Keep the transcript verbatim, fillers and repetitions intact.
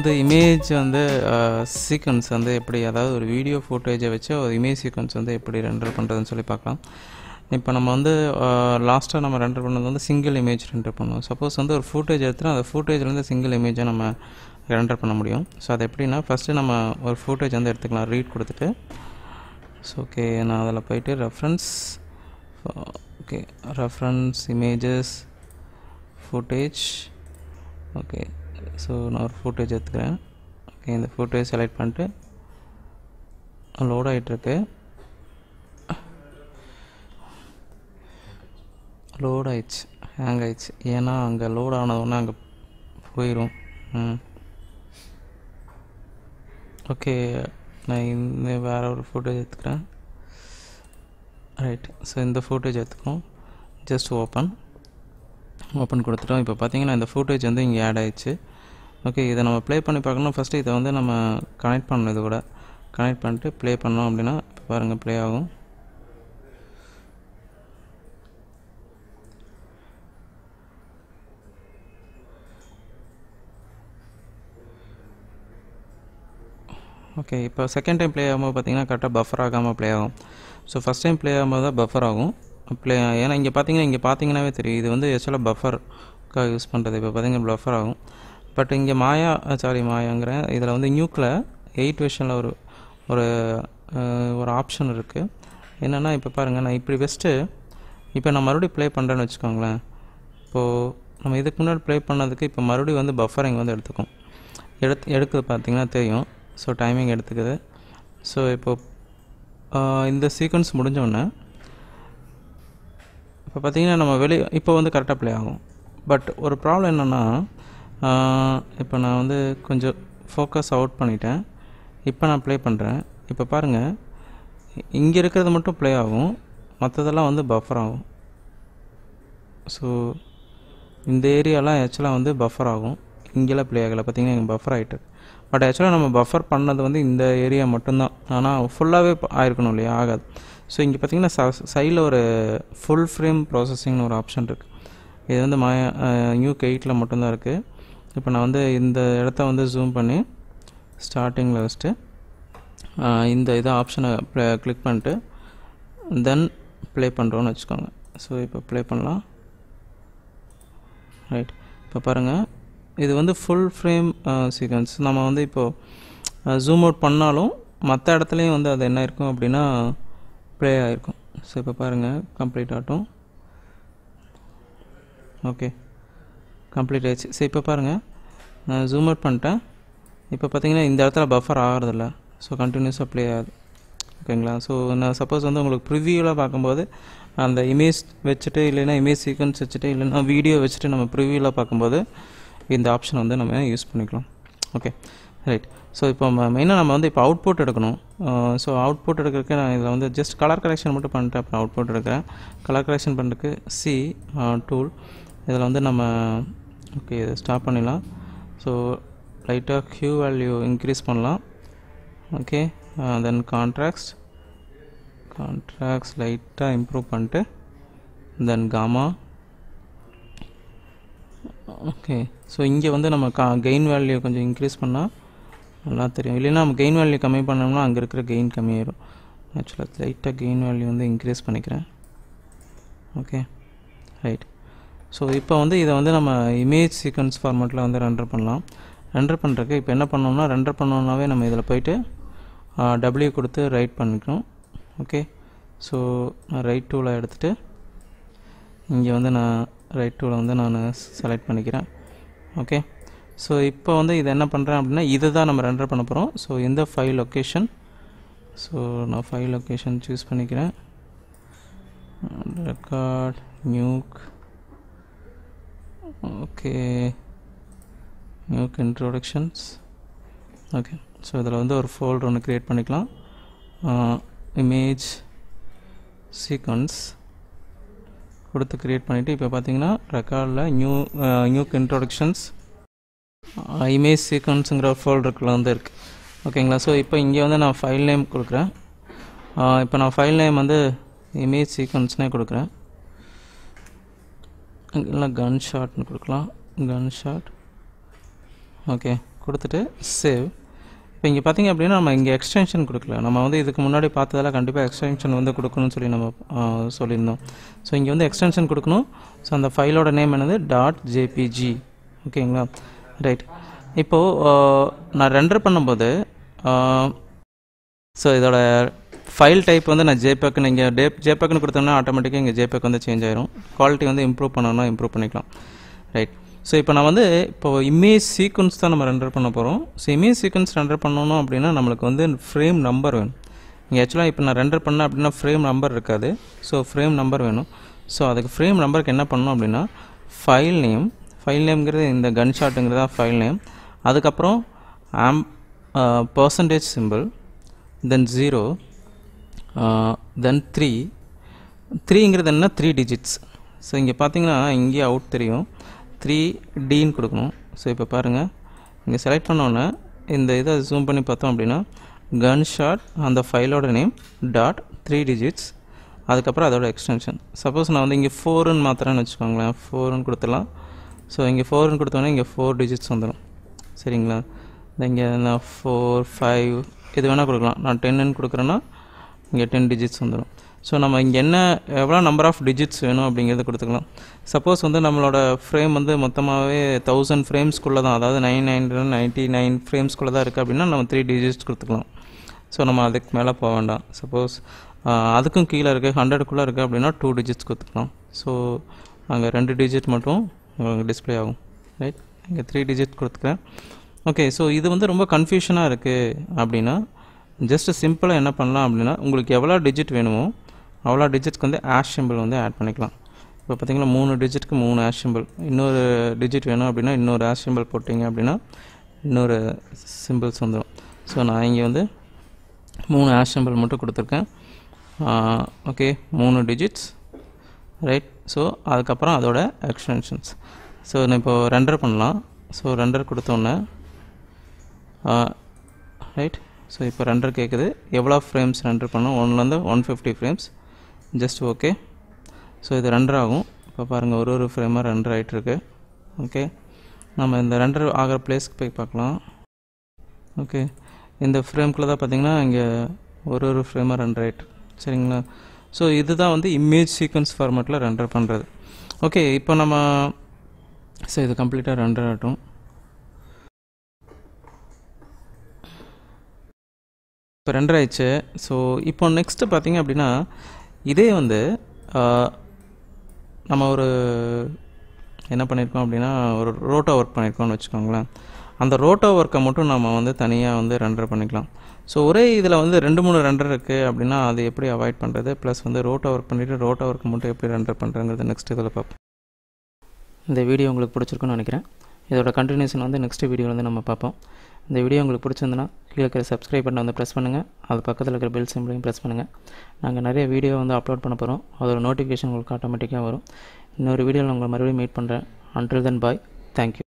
வந்து இமேஜ் வந்து சீக்வன்ஸ் வந்து எப்படி, அதாவது ஒரு வீடியோ ஃபுட்டேஜை வச்சு ஒரு இமேஜ் சீக்வன்ஸ் வந்து எப்படி ரெண்டர் பண்ணுறதுன்னு சொல்லி பார்க்கலாம். இப்போ நம்ம வந்து லாஸ்ட்டாக நம்ம ரெண்டர் பண்ணது வந்து சிங்கிள் இமேஜ் ரெண்டர் பண்ணுவோம். சப்போஸ் வந்து ஒரு ஃபுட்டேஜ் எடுத்துகிட்டு அந்த ஃபுட்டேஜ்லேருந்து சிங்கிள் இமேஜை நம்ம ரெண்டர் பண்ண முடியும். ஸோ அது எப்படின்னா ஃபஸ்ட்டு நம்ம ஒரு ஃபுட்டேஜ் வந்து எடுத்துக்கலாம், ரீட் கொடுத்துட்டு. ஸோ ஓகே, நான் அதில் போய்ட்டு reference, okay reference images footage. Okay, so நான் ஒரு ஃபுட்டேஜ் எடுத்துக்கிறேன். ஓகே, இந்த ஃபுட்டேஜ் செலக்ட் பண்ணிட்டு லோட் ஆகிட்டுருக்கு. லோட் ஆயிடுச்சு, ஹேங் ஆயிடுச்சு. ஏன்னா அங்கே லோட் ஆனதுன்னா அங்கே போயிடும். ம் ஓகே, நான் இந்த வேறு ஒரு ஃபுட்டேஜ் எடுத்துக்கிறேன். ரைட், ஸோ இந்த ஃபுட்டேஜ் எடுத்துக்கோம். ஜஸ்ட் ஓப்பன் ஓப்பன் கொடுத்துட்டோம். இப்போ பார்த்தீங்கன்னா இந்த ஃபுட்டேஜ் வந்து இங்கே ஆட் ஆயிடுச்சு. ஓகே, இதை நம்ம ப்ளே பண்ணி பார்க்கணும். ஃபஸ்ட்டு இதை வந்து நம்ம கனெக்ட் பண்ணணும், இது கூட கனெக்ட் பண்ணிட்டு ப்ளே பண்ணோம் அப்படின்னா இப்போ பாருங்கள் ப்ளே ஆகும். ஓகே, இப்போ செகண்ட் டைம் ப்ளே ஆகும்போது பார்த்தீங்கன்னா கரெக்டாக பஃபர் ஆகாமல் ப்ளே ஆகும். ஸோ ஃபஸ்ட் டைம் ப்ளே ஆகும்போது தான் பஃபர் ஆகும் ப்ளே. ஏன்னா இங்கே பார்த்தீங்கன்னா இங்கே பார்த்தீங்கன்னாவே தெரியும் இது வந்து ஆக்சுவலாக பஃபருக்காக யூஸ் பண்ணுறது. இப்போ பார்த்தீங்கன்னா பஃபர் ஆகும். பட் இங்கே மாயா சாரி மாயாங்கிறேன் இதில் வந்து நியூக்கில் எயிட் வெர்ஷனில் ஒரு ஒரு ஒரு ஆப்ஷன் இருக்குது. என்னென்னா இப்போ பாருங்கள், நான் இப்படி பெஸ்ட்டு இப்போ நான் மறுபடியும் ப்ளே பண்ணுறேன்னு வச்சுக்கோங்களேன். இப்போது நம்ம இதுக்கு முன்னாடி ப்ளே பண்ணதுக்கு இப்போ மறுபடியும் வந்து பஃபரிங் வந்து எடுத்துக்கும். எடுத்து எடுக்குது பார்த்தீங்கன்னா தெரியும். ஸோ டைமிங் எடுத்துக்குது. ஸோ இப்போது இந்த சீக்வன்ஸ் முடிஞ்சோடனே இப்போ பார்த்திங்கன்னா நம்ம வெளியே இப்போ வந்து கரெக்டாக ப்ளே ஆகும். பட் ஒரு ப்ராப்ளம் என்னென்னா, இப்போ நான் வந்து கொஞ்சம் ஃபோக்கஸ் அவுட் பண்ணிட்டேன். இப்போ நான் ப்ளே பண்ணுறேன். இப்போ பாருங்கள், இங்கே இருக்கிறது மட்டும் ப்ளே ஆகும், மற்றதெல்லாம் வந்து பஃபர் ஆகும். ஸோ இந்த ஏரியாலாம் ஆக்சுவலாக வந்து பஃபர் ஆகும். இங்கெல்லாம் ப்ளே ஆகலை, பார்த்திங்கன்னா இங்கே பஃபர் ஆகிட்டு. பட் ஆக்சுவலாக நம்ம பஃபர் பண்ணது வந்து இந்த ஏரியா மட்டும்தான். ஆனால் ஃபுல்லாகவே ஆயிருக்கணும் இல்லையா, ஆகாது. ஸோ இங்கே பார்த்திங்கன்னா ச சைடில் ஒரு ஃபுல் ஃப்ரேம் ப்ராசஸிங்னு ஒரு ஆப்ஷன் இருக்குது. இது வந்து மாயா நியூக் எயிட்டில் மட்டும்தான் இருக்குது. இப்போ நான் வந்து இந்த இடத்த வந்து ஜூம் பண்ணி ஸ்டார்டிங்கில் வச்சுட்டு இந்த இதை ஆப்ஷனை கிளிக் பண்ணிட்டு தென் ப்ளே பண்ணுறோன்னு வச்சுக்கோங்க. ஸோ இப்போ ப்ளே பண்ணலாம். ரைட், இப்போ பாருங்கள் இது வந்து ஃபுல் ஃப்ரேம் சீக்வன்ஸ். நம்ம வந்து இப்போது ஜூம் அவுட் பண்ணாலும் மற்ற இடத்துலையும் வந்து அது என்ன இருக்கும் அப்படின்னா ப்ளே ஆகிருக்கும். ஸோ இப்போ பாருங்கள் கம்ப்ளீட் ஆகட்டும். ஓகே, கம்ப்ளீட் ஆகிடுச்சு. ஸோ இப்போ பாருங்கள் நான் ஜூம் அவுட் பண்ணிட்டேன். இப்போ பார்த்தீங்கன்னா இந்த இடத்துல பஃபர் ஆகிறதில்ல. ஸோ கண்டினியூஸாக ப்ளே ஆகுது. ஓகேங்களா. ஸோ நான் சப்போஸ் வந்து உங்களுக்கு ப்ரிவியூவில் பார்க்கும்போது அந்த இமேஜ் வச்சுட்டு இல்லைன்னா இமேஜ் சீக்வன்ஸ் வச்சுட்டு இல்லைன்னா வீடியோ வச்சுட்டு நம்ம ப்ரிவியூவில் பார்க்கும்போது இந்த ஆப்ஷன் வந்து நம்ம யூஸ் பண்ணிக்கலாம். Okay right. ஸோ இப்போ மெயினாக நம்ம வந்து இப்போ அவுட்புட் எடுக்கணும். ஸோ அவுட்புட் எடுக்கிறதுக்கு நான் இதில் வந்து ஜஸ்ட் கலர் கரெக்ஷன் மட்டும் பண்ணிட்டு அப்புறம் அவுட்புட் எடுக்கிறேன். கலர் கரெக்ஷன் பண்ணுறதுக்கு சி டூல் இதில் வந்து நம்ம ஓகே இதை ஸ்டாப் பண்ணிடலாம். ஸோ லைட்டாக ஹியூ வேல்யூ இன்க்ரீஸ் பண்ணலாம். ஓகே, தென் கான்ட்ராக்ட் கான்ட்ராக்ட்ஸ் லைட்டாக இம்ப்ரூவ் பண்ணிட்டு தென் காமா. ஓகே, ஸோ இங்கே வந்து நம்ம கா கெயின் வேல்யூ கொஞ்சம் இன்க்ரீஸ் பண்ணால் நல்லா தெரியும். இல்லைன்னா நம்ம கெயின் வேல்யூ கம்மி பண்ணோம்னா அங்கே இருக்கிற கெயின் கம்மியாயிடும். ஆக்சுவலாக லைட்டாக கெயின் வேல்யூ வந்து இன்க்ரீஸ் பண்ணிக்கிறேன். Okay right. ஸோ இப்போ வந்து இதை வந்து நம்ம இமேஜ் சீக்வன்ஸ் ஃபார்மேட்டில் வந்து ரெண்டர் பண்ணலாம். ரெண்டர் பண்ணுறதுக்கு இப்போ என்ன பண்ணோம்னா, ரெண்டர் பண்ணோம்னாவே நம்ம இதில் போய்ட்டு டபிள்யூ கொடுத்து ரைட் பண்ணிக்கணும். ஓகே, ஸோ நான் ரைட் டூலை எடுத்துகிட்டு இங்கே வந்து நான் ரைட் டூவில் வந்து நான் செலக்ட் பண்ணிக்கிறேன். ஓகே, ஸோ இப்போ வந்து இதை என்ன பண்ணுறேன் அப்படின்னா இதை தான் நம்ம ரெண்டர் பண்ண போகிறோம். ஸோ இந்த ஃபைல் லொக்கேஷன், ஸோ நான் ஃபைல் லொக்கேஷன் சூஸ் பண்ணிக்கிறேன். Record Nuke. Okay, Nuke introductions. Okay, so இதில் வந்து ஒரு ஃபோல்டர் ஒன்று க்ரியேட் பண்ணிக்கலாம். இமேஜ் சீக்வன்ஸ் கொடுத்து க்ரியேட் பண்ணிவிட்டு இப்போ பார்த்தீங்கன்னா ரெக்கார்டில் நியூ நியூக் இன்ட்ரோடக்ஷன்ஸ் இமேஜ் சீக்வன்ஸுங்கிற ஒரு ஃபோல்டருக்குள்ள வந்து இருக்குது. ஓகேங்களா. ஸோ இப்போ இங்கே வந்து நான் ஃபைல் நேம் கொடுக்குறேன். இப்போ நான் ஃபைல் நேம் வந்து இமேஜ் சீக்வன்ஸ்னே கொடுக்குறேன். இல்லை கன் ஷாட்னு கொடுக்கலாம், கன் ஷாட். ஓகே கொடுத்துட்டு சேவ். இப்போ இங்கே பார்த்தீங்க அப்படின்னா நம்ம இங்கே எக்ஸ்டென்ஷன் கொடுக்கல. நம்ம வந்து இதுக்கு முன்னாடி பார்த்ததால கண்டிப்பாக எக்ஸ்டென்ஷன் வந்து கொடுக்கணும்னு சொல்லி நம்ம சொல்லியிருந்தோம். ஸோ இங்கே வந்து எக்ஸ்டென்ஷன் கொடுக்கணும். ஸோ அந்த ஃபைலோட நேம் என்னது டாட் ஜேபிஜி. ஓகேங்களா, ரைட். இப்போது நான் ரெண்டர் பண்ணும்போது ஸோ இதோட ஃபைல் டைப் வந்து நான் ஜேபேக்குன்னு இங்கே டே ஜேபேக்குன்னு கொடுத்தோம்னா ஆட்டோமேட்டிக்காக இங்கே ஜேபேக் வந்து சேஞ்ச் ஆயிரும். குவாலிட்டி வந்து இம்ப்ரூவ் பண்ணணும்னா இம்ப்ரூவ் பண்ணிக்கலாம், ரைட். ஸோ இப்போ நான் வந்து இப்போது இமேஜ் சீக்வன்ஸ் தான் நம்ம ரெண்டர் பண்ண போகிறோம். ஸோ இமேஜ் சீக்வன்ஸ் ரெண்டர் பண்ணணும் அப்படின்னா நம்மளுக்கு வந்து ஃப்ரேம் நம்பர் வேணும். இங்கே ஆக்சுவலாக இப்போ நான் ரெண்டர் பண்ணேன் அப்படின்னா ஃப்ரேம் நம்பர் இருக்காது. ஸோ ஃப்ரேம் நம்பர் வேணும். ஸோ அதுக்கு ஃப்ரேம் நம்பருக்கு என்ன பண்ணணும் அப்படின்னா ஃபைல் நேம், ஃபைல் நேம்ங்கிறது இந்த கன் ஷாட்டுங்கிறது தான் ஃபைல் நேம். அதுக்கப்புறம் ஆம் percentage simple, then zero, then three. த்ரீங்கிறது என்ன த்ரீ டிஜிட்ஸ். ஸோ இங்கே பார்த்தீங்கன்னா இங்கே அவுட் தெரியும், த்ரீ டின்னு கொடுக்கணும். ஸோ இப்போ பாருங்கள், இங்கே செலக்ட் பண்ணோன்னே இந்த இதை ஜூம் பண்ணி பார்த்தோம் அப்படின்னா கன் ஷாட் அந்த ஃபைலோட நேம் டாட் த்ரீ டிஜிட்ஸ், அதுக்கப்புறம் அதோட எக்ஸ்டென்ஷன். சப்போஸ் நான் வந்து இங்கே ஃபோருன்னு மாத்திரன்னு வச்சுக்கோங்களேன், ஃபோருன்னு கொடுத்துடலாம். ஸோ இங்கே ஃபோருன்னு கொடுத்தோன்னே இங்கே ஃபோர் டிஜிட்ஸ் வந்துடும், சரிங்களா. இங்கே நான் ஃபோர் ஃபைவ் இது வேணால் கொடுக்கலாம். நான் டென்னு கொடுக்குறேன்னா இங்கே டென் டிஜிட்ஸ் வந்துடும். ஸோ நம்ம இங்கே என்ன எவ்வளோ நம்பர் ஆஃப் டிஜிட்ஸ் வேணும் அப்படிங்கிறத கொடுத்துக்கலாம். சப்போஸ் வந்து நம்மளோட ஃப்ரேம் வந்து மொத்தமாகவே தௌசண்ட் ஃப்ரேம்ஸ்குள்ளே தான், அதாவது நைன் நைன் நைன்ட்டி நைன் ஃப்ரேம்ஸ்குள்ளே தான் இருக்குது அப்படின்னா நம்ம த்ரீ டிஜிட்ஸ் கொடுத்துக்கலாம். ஸோ நம்ம அதுக்கு மேலே போக வேண்டாம். சப்போஸ் அதுக்கும் கீழே இருக்குது, ஹண்ட்ரடுக்குள்ளே இருக்குது அப்படின்னா டூ டிஜிட்ஸ் கொடுத்துக்கலாம். ஸோ அங்கே ரெண்டு டிஜிட் மட்டும் டிஸ்பிளே ஆகும், ரைட். இங்கே த்ரீ டிஜிட் கொடுத்துக்கிறேன். ஓகே, ஸோ இது வந்து ரொம்ப கன்ஃபியூஷனாக இருக்குது அப்படின்னா ஜஸ்ட் சிம்பிளாக என்ன பண்ணலாம் அப்படின்னா உங்களுக்கு எவ்வளோ டிஜிட் வேணுமோ அவ்வளோ டிஜிட்க்கு வந்து ஆஷ் சிம்பிள் வந்து ஆட் பண்ணிக்கலாம். இப்போ பார்த்தீங்கன்னா மூணு டிஜிட்க்கு மூணு ஆஷ் சிம்பிள், இன்னொரு டிஜிட் வேணும் அப்படின்னா இன்னொரு ஆஷ் சிம்பிள் போட்டிங்க அப்படின்னா இன்னொரு சிம்பிள்ஸ் வந்துடும். ஸோ நான் இங்கே வந்து மூணு ஆஷ் சிம்பிள் மட்டும் கொடுத்துருக்கேன். ஓகே, மூணு டிஜிட்ஸ், ரைட். ஸோ அதுக்கப்புறம் அதோட எக்ஸ்டென்ஷன்ஸ். ஸோ நான் இப்போ ரெண்டர் பண்ணலாம். ஸோ ரெண்டர் கொடுத்தோன்னே ரைட். ஸோ இப்போ ரெண்டர் கேட்குது, எவ்வளோ ஃப்ரேம்ஸ் ரெண்டர் பண்ணோம், ஒன்லேருந்து one fifty frames, just okay. So இது ரெண்டர் ஆகும். இப்போ பாருங்கள் ஒரு ஒரு ஃப்ரேமாக ரெண்டர் ஆகிட்டுருக்கு. ஓகே, நம்ம இந்த ரெண்டர் ஆகிற பிளேஸ்க்கு போய் பார்க்கலாம். ஓகே, இந்த ஃப்ரேம்குள்ளே தான் பார்த்திங்கன்னா இங்கே ஒரு ஒரு ஃப்ரேமாக ரெண்டர் ஆகிட்டு, சரிங்களா. ஸோ இதுதான் வந்து இமேஜ் சீக்வன்ஸ் ஃபார்மேட்டில் ரெண்டர் பண்ணுறது. ஓகே, இப்போ நம்ம ஸோ இது கம்ப்ளீட்டாக ரெண்டர் ஆகட்டும். இப்போ ரெண்டர் ஆயிடுச்சு. ஸோ இப்போ நெக்ஸ்ட்டு பார்த்திங்க அப்படின்னா இதே வந்து நம்ம ஒரு என்ன பண்ணியிருக்கோம் அப்படின்னா ஒரு ரோட்டோ ஒர்க் பண்ணியிருக்கோம்னு வச்சுக்கோங்களேன். அந்த ரோட்டோ ஒர்க்கை மட்டும் நம்ம வந்து தனியாக வந்து ரெண்டர் பண்ணிக்கலாம். ஸோ ஒரே இதில் வந்து ரெண்டு மூணு ரெண்டர் இருக்குது அப்படின்னா அது எப்படி அவாய்ட் பண்ணுறது, ப்ளஸ் வந்து ரோட்டோ ஒர்க் பண்ணிவிட்டு ரோட்டோ ஒர்க்கை மட்டும் எப்படி ரெண்டர் பண்ணுறதுங்கிறது நெக்ஸ்ட் இதில் பார்ப்போம். இந்த வீடியோ உங்களுக்கு பிடிச்சிருக்குன்னு நினைக்கிறேன். இதோட கண்டினியூஷன் வந்து நெக்ஸ்ட் வீடியோ வந்து நம்ம பார்ப்போம். இந்த வீடியோ உங்களுக்கு பிடிச்சிருந்துன்னா கீழே இருக்கிற சப்ஸ்கிரைப் பட்டனை வந்து ப்ரெஸ் பண்ணுங்கள், அது பக்கத்தில் இருக்கிற பெல் சிம்பிளையும் ப்ரெஸ் பண்ணுங்கள். நாங்கள் நிறைய வீடியோ வந்து அப்லோட் பண்ண போகிறோம், அதோட நோட்டிஃபிகேஷன் உங்களுக்கு ஆட்டோமேட்டிக்காக வரும். இன்னொரு வீடியோவில் உங்களை மறுபடியும் மீட் பண்ணுறேன். Until then bye, thank you.